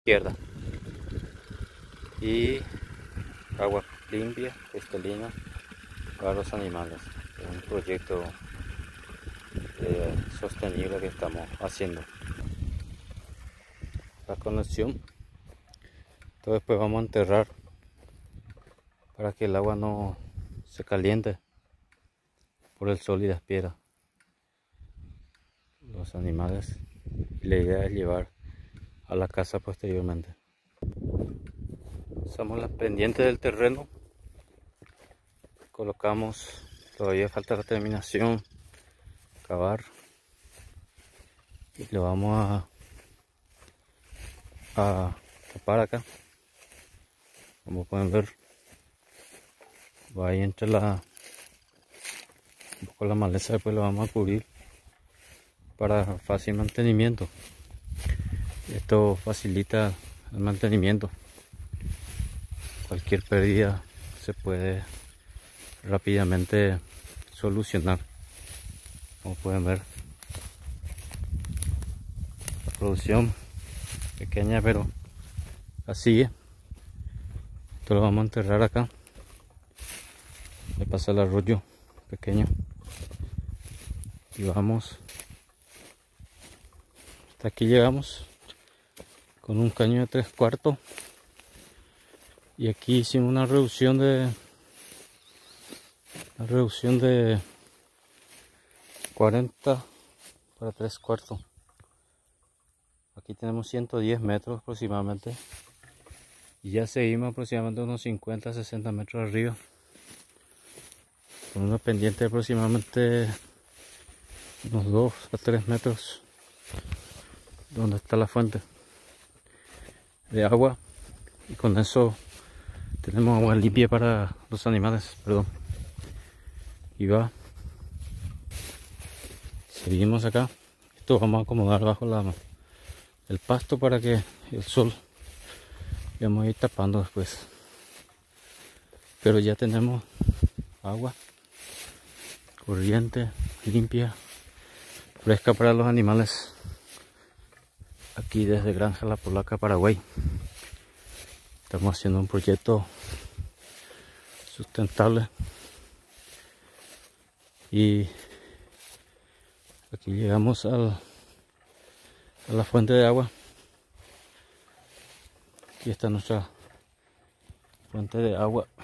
izquierda. Y agua limpia, cristalina para los animales. Es un proyecto sostenible que estamos haciendo. La conexión. Entonces después vamos a enterrar para que el agua no se caliente por el sol y las piedras. Los animales, y la idea es llevar a la casa posteriormente. Usamos las pendientes del terreno, colocamos, todavía falta la terminación, cavar, y lo vamos a tapar acá. Como pueden ver, va ahí entre un poco la maleza, después lo vamos a cubrir para fácil mantenimiento. Esto facilita el mantenimiento. Cualquier pérdida se puede rápidamente solucionar. Como pueden ver, la producción pequeña pero la sigue. Esto lo vamos a enterrar acá. Le pasa el arroyo pequeño y vamos hasta aquí. Llegamos con un caño de 3/4 y aquí hicimos una reducción de 40 para 3/4. Aquí tenemos 110 metros aproximadamente y ya seguimos aproximadamente unos 50-60 metros arriba, con una pendiente de aproximadamente unos 2 a 3 metros donde está la fuente de agua, y con eso tenemos agua limpia para los animales, perdón. Y va, seguimos acá. Esto vamos a acomodar bajo el pasto para que el sol le vamos a ir tapando después, pero ya tenemos agua corriente, limpia, fresca para los animales aquí desde Granja La Polaca, Paraguay. Estamos haciendo un proyecto sustentable y aquí llegamos a la fuente de agua. Aquí está nuestra fuente de agua.